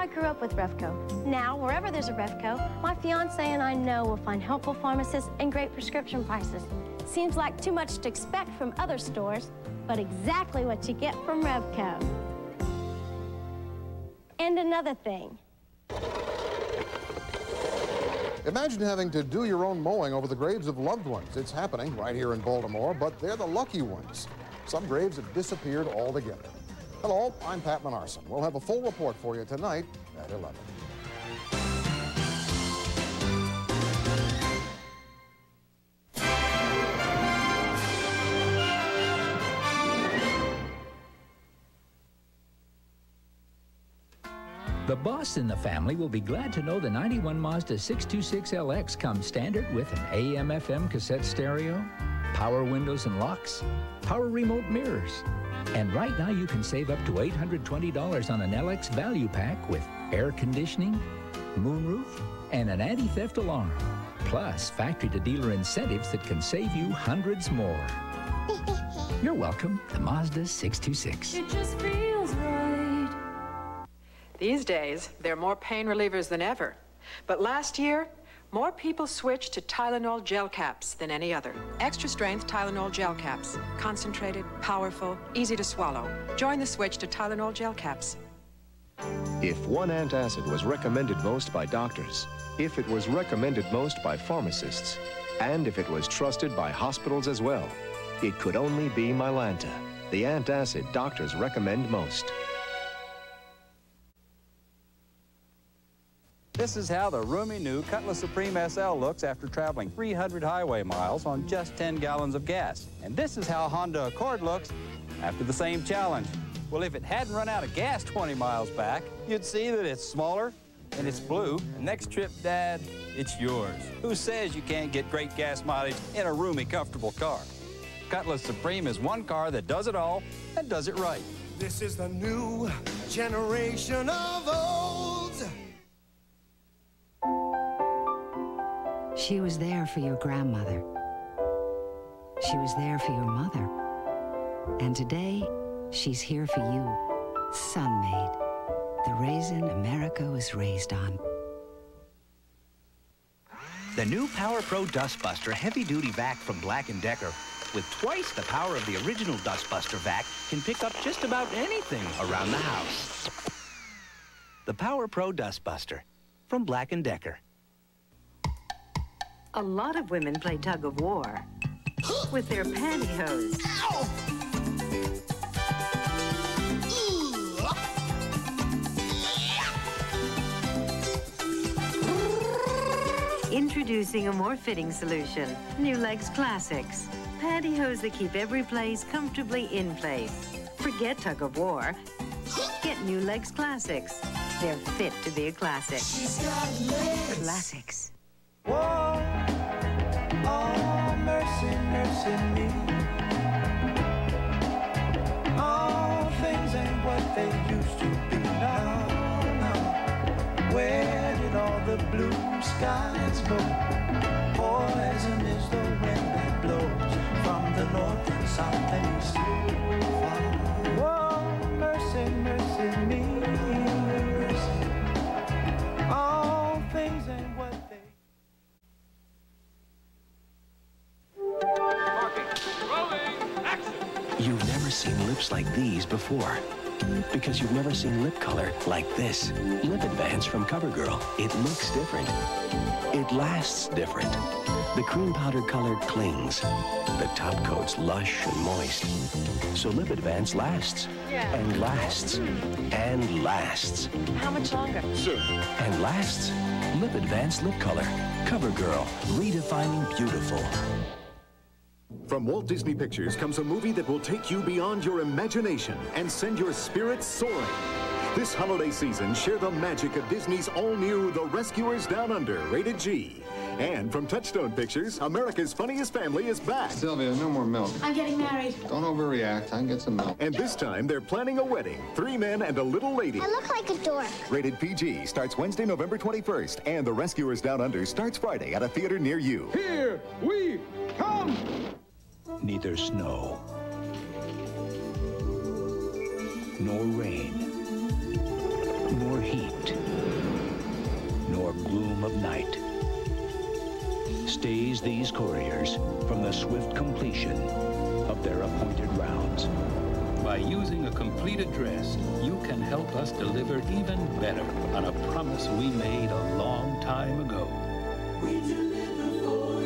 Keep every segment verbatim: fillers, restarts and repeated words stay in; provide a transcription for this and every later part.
grew up with Refco. Now, wherever there's a Refco, my fiance and I know we'll find helpful pharmacists and great prescription prices. Seems like too much to expect from other stores, but exactly what you get from Refco. And another thing. Imagine having to do your own mowing over the graves of loved ones. It's happening right here in Baltimore, but they're the lucky ones. Some graves have disappeared altogether. Hello, I'm Pat Menarson. We'll have a full report for you tonight at eleven. The boss in the family will be glad to know the ninety-one Mazda six two six L X comes standard with an A M F M cassette stereo, power windows and locks, power remote mirrors. And right now you can save up to eight hundred twenty dollars on an L X value pack with air conditioning, moonroof, and an anti-theft alarm. Plus factory-to-dealer incentives that can save you hundreds more. You're welcome to Mazda six two six. It just feels right. These days, there are more pain relievers than ever. But last year, more people switched to Tylenol gel caps than any other. Extra strength Tylenol gel caps. Concentrated, powerful, easy to swallow. Join the switch to Tylenol gel caps. If one antacid was recommended most by doctors, if it was recommended most by pharmacists, and if it was trusted by hospitals as well, it could only be Mylanta, the antacid doctors recommend most. This is how the roomy new Cutlass Supreme S L looks after traveling three hundred highway miles on just ten gallons of gas. And this is how Honda Accord looks after the same challenge. Well, if it hadn't run out of gas twenty miles back, you'd see that it's smaller and it's blue. And next trip, Dad, it's yours. Who says you can't get great gas mileage in a roomy, comfortable car? Cutlass Supreme is one car that does it all and does it right. This is the new generation of old. She was there for your grandmother. She was there for your mother. And today, she's here for you, Sun-Maid, the raisin America was raised on. The new Power Pro Dustbuster heavy-duty vac from Black and Decker, with twice the power of the original Dustbuster vac, can pick up just about anything around the house. The Power Pro Dustbuster from Black and Decker. A lot of women play tug of war with their pantyhose. Introducing a more fitting solution, New Legs Classics. Pantyhose that keep every place comfortably in place. Forget tug of war. Get New Legs Classics. They're fit to be a classic. She's got legs. Classics. Whoa, oh, mercy, mercy me. All things ain't what they used to be. No, no. Where did all the blue skies go? Poison is the wind that blows from the north and south and east. Whoa, mercy, mercy me. Mercy. All things ain't what they. You've never seen lips like these before. Because you've never seen lip color like this. Lip Advance from CoverGirl. It looks different. It lasts different. The cream powder color clings. The top coat's lush and moist. So Lip Advance lasts. Yeah. And lasts. And lasts. How much longer? Soon. And lasts. Lip Advance Lip Color. CoverGirl. Redefining beautiful. From Walt Disney Pictures comes a movie that will take you beyond your imagination and send your spirits soaring. This holiday season, share the magic of Disney's all-new The Rescuers Down Under, rated G. And from Touchstone Pictures, America's Funniest Family is back. Sylvia, no more milk. I'm getting married. Don't overreact. I can get some milk. And this time, they're planning a wedding. Three men and a little lady. I look like a dork. Rated P G starts Wednesday, November twenty-first. And The Rescuers Down Under starts Friday at a theater near you. Here we come! Neither snow nor rain nor heat or gloom of night. Stays these couriers from the swift completion of their appointed rounds. By using a complete address, you can help us deliver even better on a promise we made a long time ago. We deliver for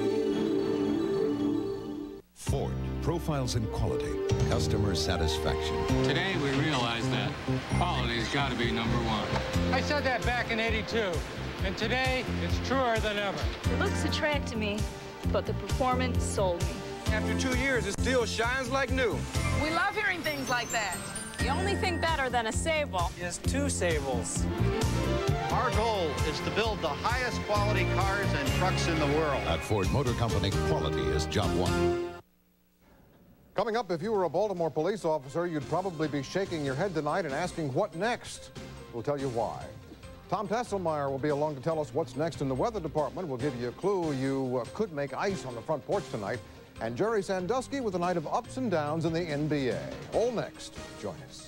you. Ford profiles in quality, customer satisfaction. Today we realize that quality's got to be number one. I said that back in eighty-two, and today it's truer than ever. The looks attracted me, but the performance sold me. After two years, it still shines like new. We love hearing things like that. The only thing better than a Sable is two Sables. Our goal is to build the highest quality cars and trucks in the world. At Ford Motor Company, quality is job one. Coming up, if you were a Baltimore police officer, you'd probably be shaking your head tonight and asking, what next? We'll tell you why. Tom Tesselmeyer will be along to tell us what's next in the weather department. We'll give you a clue. You uh, could make ice on the front porch tonight. And Jerry Sandusky with a night of ups and downs in the N B A. All next. Join us.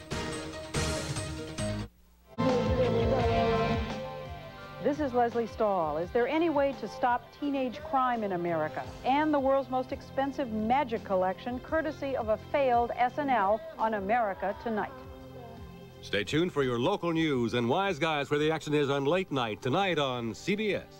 This is Leslie Stahl. Is there any way to stop teenage crime in America? And the world's most expensive magic collection, courtesy of a failed S N L on America Tonight. Stay tuned for your local news and Wise Guys where the action is on late night tonight on C B S.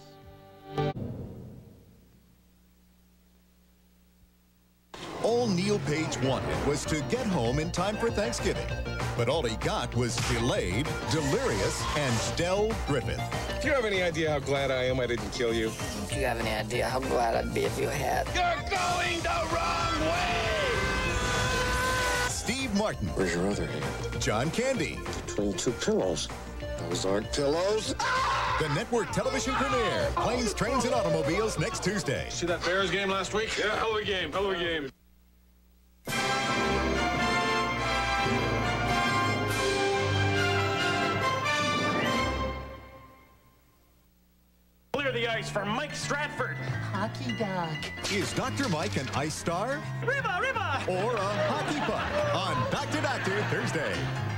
All Neil Page wanted was to get home in time for Thanksgiving. But all he got was delayed, delirious, and Del Griffith. Do you have any idea how glad I am I didn't kill you? Do you have any idea how glad I'd be if you had? You're going the wrong way! Steve Martin. Where's your other hand? John Candy. Between two pillows. Those aren't pillows. The network television premiere, Planes, Trains, and Automobiles, next Tuesday. See that Bears game last week? Yeah, hell of a game, hell of a game. Clear the ice for Mike Stratford. Hockey Doc. Is Doctor Mike an ice star? Riba, riba! Or a hockey puck on Back to Doctor Thursday.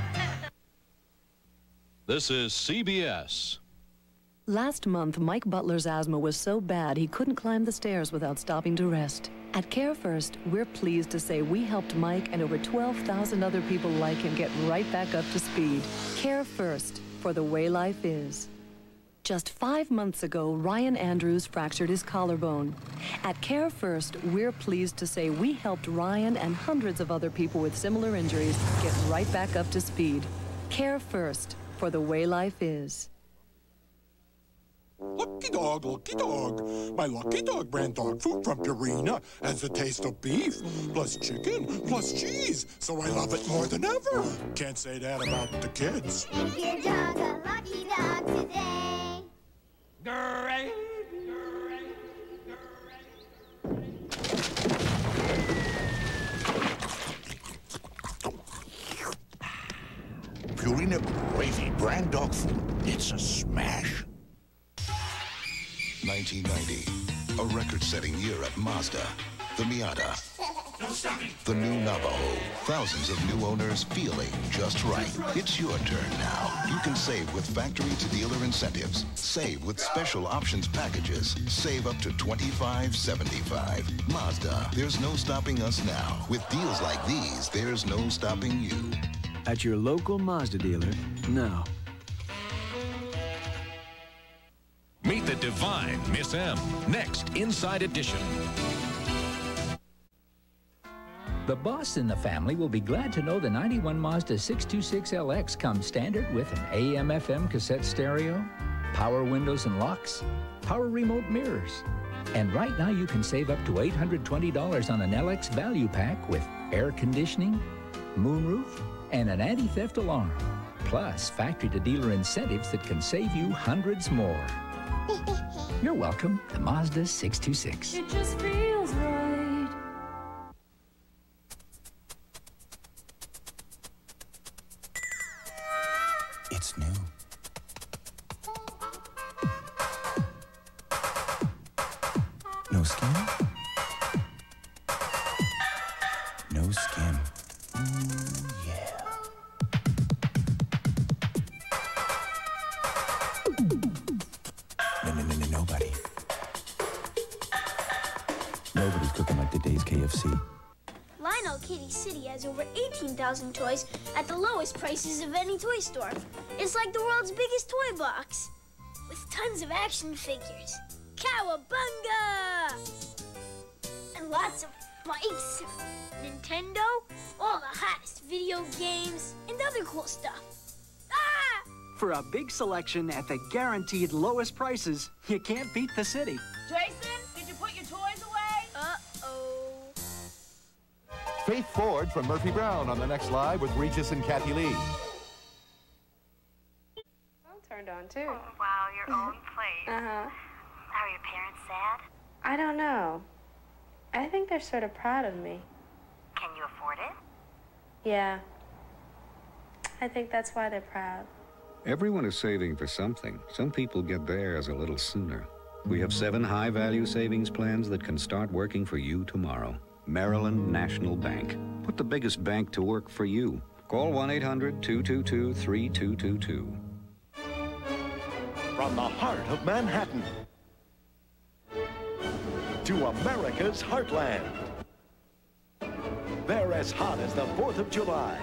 This is C B S. Last month, Mike Butler's asthma was so bad he couldn't climb the stairs without stopping to rest. At Care First, we're pleased to say we helped Mike and over twelve thousand other people like him get right back up to speed. Care First, for the way life is. Just five months ago, Ryan Andrews fractured his collarbone. At Care First, we're pleased to say we helped Ryan and hundreds of other people with similar injuries get right back up to speed. Care First, for the way life is. Lucky dog, lucky dog. My Lucky Dog brand dog food from Purina has the taste of beef, plus chicken, plus cheese. So I love it more than ever. Can't say that about the kids. Give your dog a Lucky Dog today. Great. Purina Gravy brand dog food. It's a smash. nineteen ninety, a record-setting year at Mazda. The Miata, No stopping. the new Navajo. Thousands of new owners feeling just right. It's your turn now. You can save with factory-to-dealer incentives. Save with special options packages. Save up to twenty-five seventy-five. Mazda, there's no stopping us now. With deals like these, there's no stopping you. At your local Mazda dealer now. Meet the divine Miss M. Next, Inside Edition. The boss in the family will be glad to know the ninety-one Mazda six two six L X comes standard with an A M F M cassette stereo, power windows and locks, power remote mirrors. And right now you can save up to eight hundred twenty dollars on an L X value pack with air conditioning, moonroof, and an anti-theft alarm. Plus factory-to-dealer incentives that can save you hundreds more. You're welcome to Mazda six two six. It just feels right. It's new. No skin? No skin. Ooh, yeah. like today's K F C. Lionel Kitty City has over eighteen thousand toys at the lowest prices of any toy store. It's like the world's biggest toy box, with tons of action figures. Cowabunga! And lots of bikes, Nintendo, all the hottest video games, and other cool stuff. Ah! For a big selection at the guaranteed lowest prices, you can't beat the city. Jason, did you put your toys away? Uh-oh. Faith Ford from Murphy Brown on the next live with Regis and Kathy Lee. I'm turned on too. Oh, wow, your own place. Uh-huh. Are your parents sad? I don't know. I think they're sort of proud of me. Can you afford it? Yeah. I think that's why they're proud. Everyone is saving for something. Some people get theirs a little sooner. We have seven high-value savings plans that can start working for you tomorrow. Maryland National Bank. Put the biggest bank to work for you. Call one eight hundred, two two two, three two two two. From the heart of Manhattan to America's heartland. They're as hot as the fourth of July.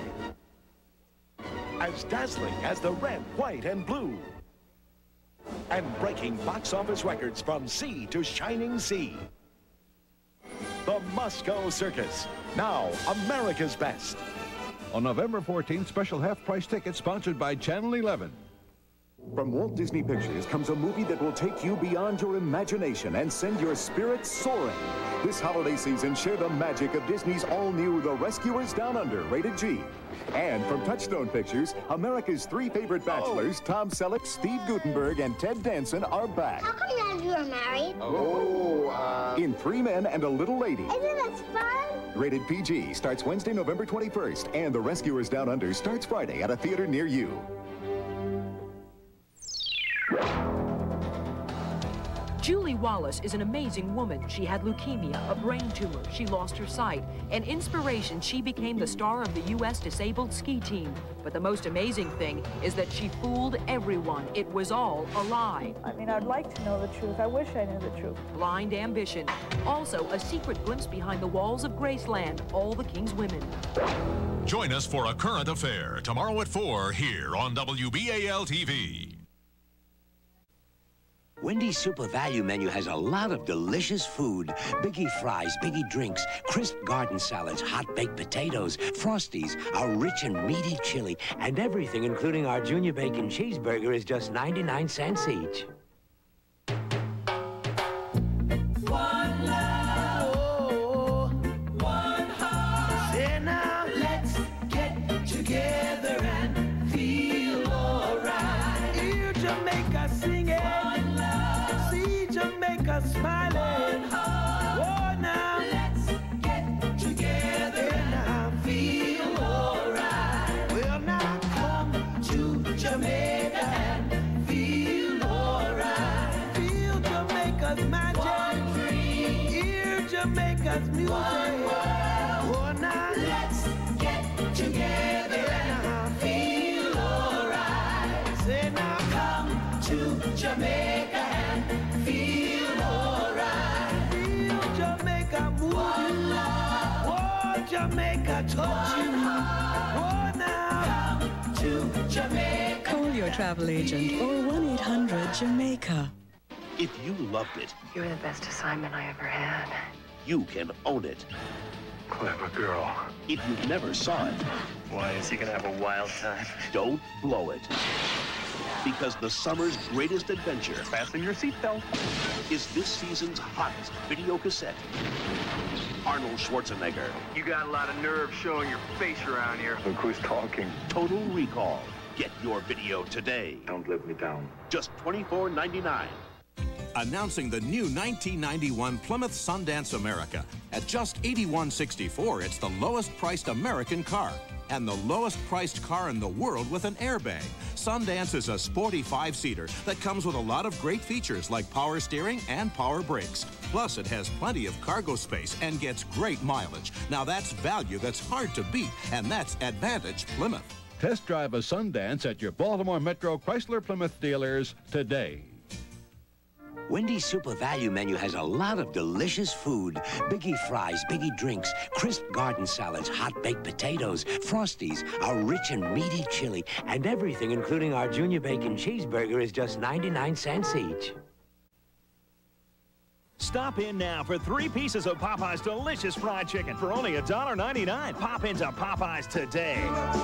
As dazzling as the red, white, and blue. And breaking box office records from sea to shining sea. The Moscow Circus, now America's best. On November fourteenth, special half-price tickets sponsored by Channel eleven. From Walt Disney Pictures comes a movie that will take you beyond your imagination and send your spirits soaring. This holiday season, share the magic of Disney's all-new The Rescuers Down Under, rated G. And from Touchstone Pictures, America's three favorite bachelors, oh. Tom Selleck, Steve Guttenberg, and Ted Danson are back. How come none of you are married? Oh, uh... In Three Men and a Little Lady. Isn't that fun? Rated P G starts Wednesday, November twenty-first, and The Rescuers Down Under starts Friday at a theater near you. Julie Wallace is an amazing woman. She had leukemia, a brain tumor. She lost her sight. An inspiration, she became the star of the U S disabled ski team. But the most amazing thing is that she fooled everyone. It was all a lie. I mean, I'd like to know the truth. I wish I knew the truth. Blind ambition. Also, a secret glimpse behind the walls of Graceland, all the king's women. Join us for A Current Affair tomorrow at four here on W B A L T V. Wendy's Super Value menu has a lot of delicious food. Biggie fries, biggie drinks, crisp garden salads, hot baked potatoes, Frosties, our rich and meaty chili, and everything, including our Junior Bacon Cheeseburger, is just ninety-nine cents each. One love, oh, one heart. Say now, let's get together and feel alright. Hear Jamaica singing. Jamaica smiling. Oh, now let's get together and feel alright. Well, now come to Jamaica and feel alright. Feel Jamaica's magic. Hear Jamaica's music. Oh, now let's get together and feel alright. Say now, come to Jamaica and feel alright. Feel Jamaica move you. Oh, Jamaica touch you. Oh, now come to Jamaica. Call your travel agent or one eight hundred Jamaica. If you loved it, You're the best assignment I ever had. you can own it. Clever girl. If you never saw it, Why, is he gonna have a wild time? don't blow it. Because the summer's greatest adventure, Fasten your seatbelt. is this season's hottest video cassette. Arnold Schwarzenegger. You got a lot of nerve showing your face around here. Look who's talking. Total Recall. Get your video today. Don't let me down. Just twenty-four ninety-nine. Announcing the new nineteen ninety-one Plymouth Sundance America. At just eighty-one sixty-four, it's the lowest priced American car. And the lowest priced car in the world with an airbag. Sundance is a sporty five-seater that comes with a lot of great features like power steering and power brakes. Plus, it has plenty of cargo space and gets great mileage. Now that's value that's hard to beat, and that's Advantage Plymouth. Test drive a Sundance at your Baltimore Metro Chrysler Plymouth dealers today. Wendy's Super Value menu has a lot of delicious food. Biggie fries, biggie drinks, crisp garden salads, hot baked potatoes, Frosties, our rich and meaty chili, and everything, including our Junior Bacon Cheeseburger, is just ninety-nine cents each. Stop in now for three pieces of Popeye's delicious fried chicken for only a dollar ninety-nine. Pop into Popeye's today.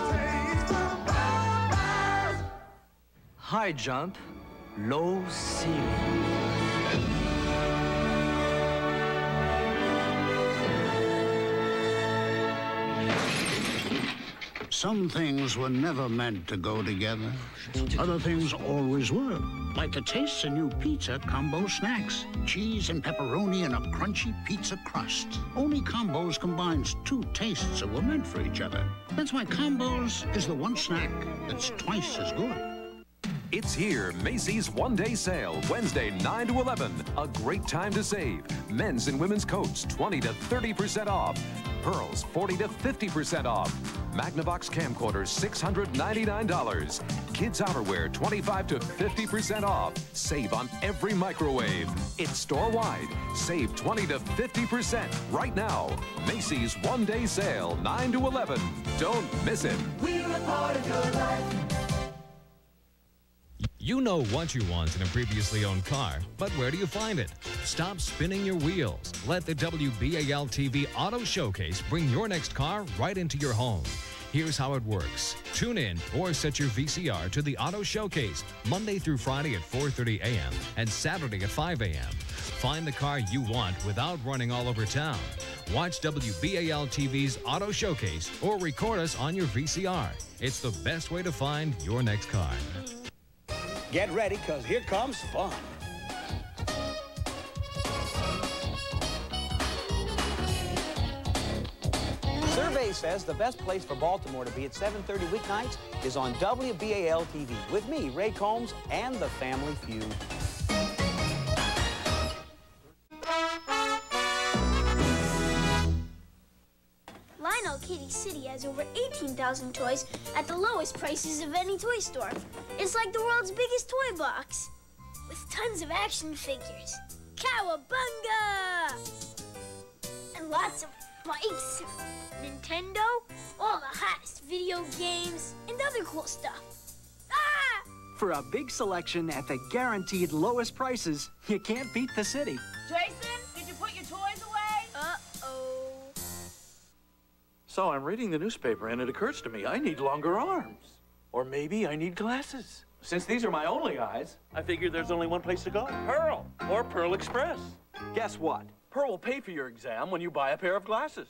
High jump, low ceiling. Some things were never meant to go together. Other things always were, like the tastes of new pizza combo snacks. Cheese and pepperoni and a crunchy pizza crust. Only Combos combines two tastes that were meant for each other. That's why Combos is the one snack that's twice as good. It's here, Macy's one-day sale, Wednesday, nine to eleven. A great time to save. Men's and women's coats, twenty to thirty percent off. Pearls, forty to fifty percent off. Magnavox camcorders, six hundred ninety-nine dollars. Kids outerwear, twenty-five to fifty percent off. Save on every microwave. It's store-wide. Save twenty to fifty percent right now. Macy's one-day sale, nine to eleven. Don't miss it. We're a part of your life. You know what you want in a previously owned car, but where do you find it? Stop spinning your wheels. Let the W B A L T V Auto Showcase bring your next car right into your home. Here's how it works. Tune in or set your V C R to the Auto Showcase Monday through Friday at four thirty a m and Saturday at five a m Find the car you want without running all over town. Watch W B A L T V's Auto Showcase or record us on your V C R. It's the best way to find your next car. Get ready, because here comes fun. Survey says the best place for Baltimore to be at seven thirty weeknights is on W B A L T V with me, Ray Combs, and the Family Feud. Lionel Kitty City has over eighteen thousand toys at the lowest prices of any toy store. It's like the world's biggest toy box with tons of action figures. Cowabunga! And lots of bikes, Nintendo, all the hottest video games, and other cool stuff. Ah! For a big selection at the guaranteed lowest prices, you can't beat the city. Jason, did you put your toys away? Uh-oh. So I'm reading the newspaper, and it occurs to me I need longer arms. Or maybe I need glasses. Since these are my only eyes, I figured there's only one place to go. Pearl, or Pearl Express. Guess what? Pearl will pay for your exam when you buy a pair of glasses.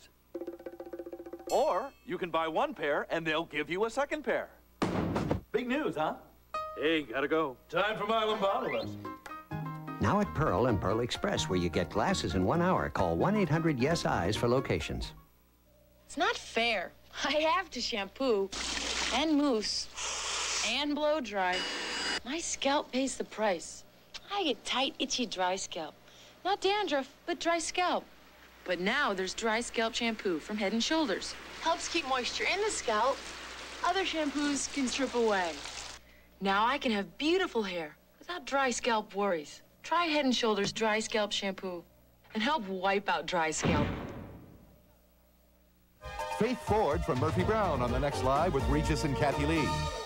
Or you can buy one pair, and they'll give you a second pair. Big news, huh? Hey, gotta go. Time for my Lombardo lesson. Now at Pearl and Pearl Express, where you get glasses in one hour. Call one eight hundred yes eyes for locations. It's not fair. I have to shampoo and mousse and blow dry. My scalp pays the price. I get tight, itchy, dry scalp. Not dandruff, but dry scalp. But now there's dry scalp shampoo from Head and Shoulders. Helps keep moisture in the scalp. Other shampoos can strip away. Now I can have beautiful hair without dry scalp worries. Try Head and Shoulders dry scalp shampoo and help wipe out dry scalp. Faith Ford from Murphy Brown on the next Live with Regis and Kathy Lee.